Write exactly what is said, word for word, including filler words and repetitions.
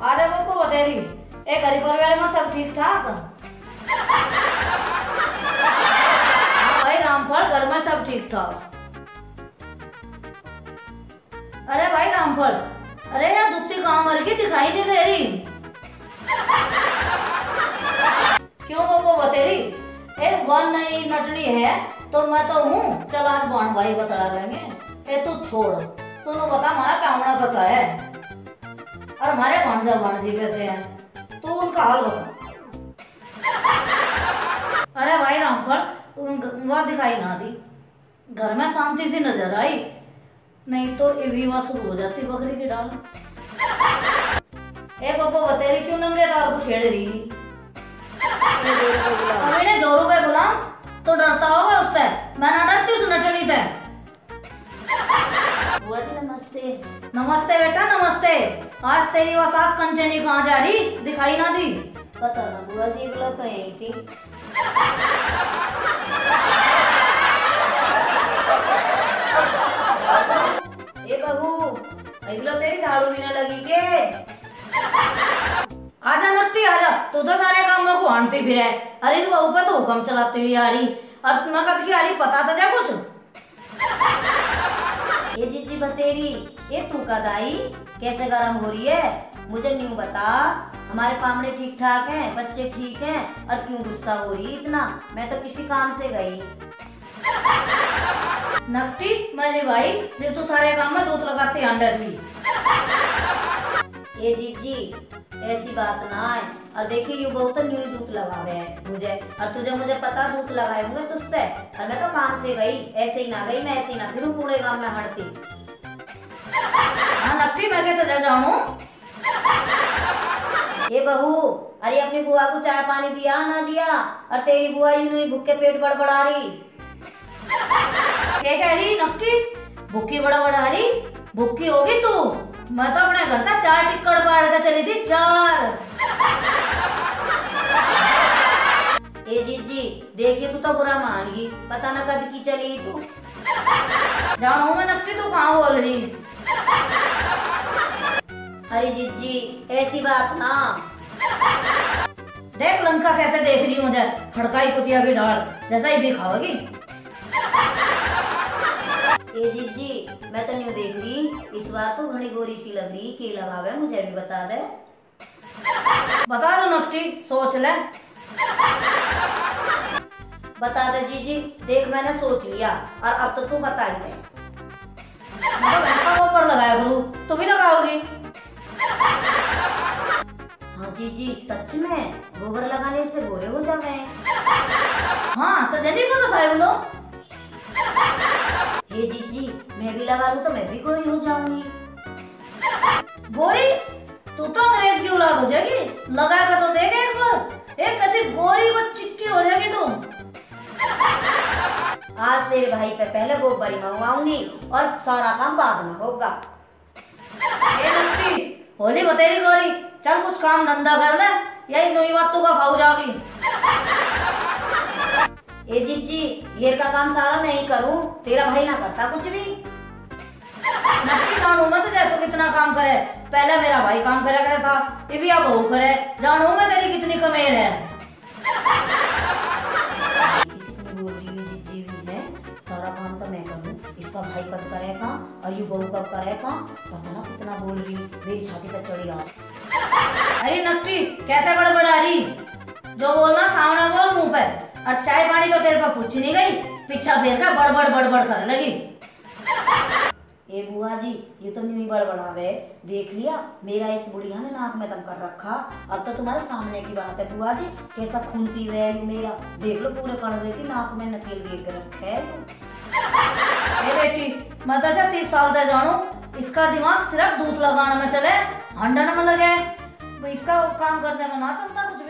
आज आपको बतेरी ए घर परिवार में सब ठीक ठाक? हाँ भाई रामफल, घर में सब ठीक ठाक। अरे भाई रामफल, अरे यार दुत्ती कहाँ मर गई, दिखाई नहीं दे रही। क्यों बप्पो बतेरी? ए वन नई नटनी है तो मैं तो हूँ, चल आज बाण भाई बता लेंगे। ए तू छोड़, तूने बता हमारा पावना कैसा है और हमारे भांजा भांजी कैसे हैं, तू उनका हाल बता। अरे भाई रामफल, वह दिखाई ना दी, घर में शांति सी नजर आई, नहीं तो ये विवाह शुरू हो जाती बकरी की डाल। ए बप्पो बतेरी क्यों नंगे तार को छेड़ रही? अभी जोरू पे गुलाम तो डरता होगा उससे, मैं ना डरती उस नटनी से। बुआ जी नमस्ते। नमस्ते बेटा नमस्ते। आज तेरी वो सास कंचनी कहाँ जा रही, दिखाई ना दी? पता ना बुआ जी, बोला तो यही थी। ए बहू, अगलो तेरी झाड़ू भी ना लगी के? आजा नकटी आजा, तू तो सारे काम में को हांडती फिरे। अरे इस बहू पे तो हुक्म चलाती हुई आ रही, और मैं कद की आ रही पता तो जा कुछ। ये जीजी बतेरी, ये तू का दाई कैसे गरम हो रही है, मुझे न्यू बता। हमारे पामड़े ठीक ठाक हैं, बच्चे ठीक हैं, और क्यों गुस्सा हो रही इतना? मैं तो किसी काम से गई। नकटी मजे भाई, जब तू सारे काम में दूध लगाती अंडर भी। ये जीजी ऐसी बात ना है, और देखिए यू बहुत न्यू दूध लगावे है मुझे, और तुझे मुझे पता दूध लगाए होंगे तुझसे, और मैं तो काम से गई, ऐसे ही ना गई मैं, ऐसे ही ना फिर पूरे गांव में हड़ती। हाँ नकटी, मैं कहते जा जाऊँ। ये बहू, अरे अपनी बुआ को चाय पानी दिया ना दिया, और तेरी बुआ यूं ही भूख के पेट बड़बड़ा रही। क्या कह रही नकटी? भूखी बड़बड़ा रही? भूखी होगी तू, मैं तो अपने घर का चार टिक्कड़ बाढ़ के चली थी, चार। ए जीजी देखिए, तू तो बुरा मान गई, पता ना कद की चली तू। जानू मैं नकटी, तू कहाँ बोल रही? अरे जीजी ऐसी बात ना। देख लंका कैसे देख रही मुझे, फड़काई कुतिया की डाल जैसा ही भी खाओगी। ए जीजी मैं तो नहीं देख रही, इस बार तो घनी गोरी सी लग रही, के लगावे मुझे भी बता दे। बता दो नकटी, सोच ले। बता दे जीजी, देख मैंने सोच लिया, और अब तो तू बता ही दे। मतलब ऐसा ऊपर लगाया करूँ, तू भी लगाओगी? हाँ जीजी सच में, गोबर लगाने से गोरे हो जावे। हाँ तो जल्दी पता था बोलो। हे जीजी मैं भी लगा लूं तो मैं भी गोरी हो जाऊंगी। गोरी? तू तो अंग्रेज की औलाद हो जाएगी, लगा कर तो देख एक बार, एक कैसे गोरी वो चिट्टी हो जाएगी तू। आज तेरे भाई पे पहले गोबरी मंगवाऊंगी, और सारा काम बाद में होगा। ए नकटी, होली बतेरी गोरी, चल कुछ काम धंधा कर ले, यही नई बात तू का खाऊ जाओगी। ए जीजी घेर का काम सारा मैं ही करूं, तेरा भाई ना करता कुछ भी। नकटी जानू मत जा, तू कितना काम करे, पहले मेरा भाई काम करे करे था, ये भी अब बहू करे, जानू मैं तेरी कितनी कमेर है। कितनी बोल रही है जीजी भी है, सारा काम तो मैं करूं, इसका भाई कब करेगा और ये बहू कब करेगा, पता ना कितना बोल रही, मेरी छाती पर चढ़ी आ। अरे नकटी कैसे बड़बड़ा रही, जो बोलना सामने बोल मुंह पे, और चाय पानी तो तेरे पर पूछी नहीं गई, पीछा फेर कर बड़बड़ बड़बड़ करने लगी। ए बुआ जी ये तो नहीं बड़बड़ावे, देख लिया मेरा इस बुढ़िया ने नाक में दम कर रखा, अब तो तुम्हारे सामने की बात है बुआ जी, कैसा खून पी रहे है मेरा, देख लो पूरे कड़वे की नाक में नकेल देख रखे है। ए बेटी मैं तो तीस साल तक जानू, इसका दिमाग सिर्फ दूध लगाने में चले, हंडन में लगे, इसका काम करने में ना चलता कुछ।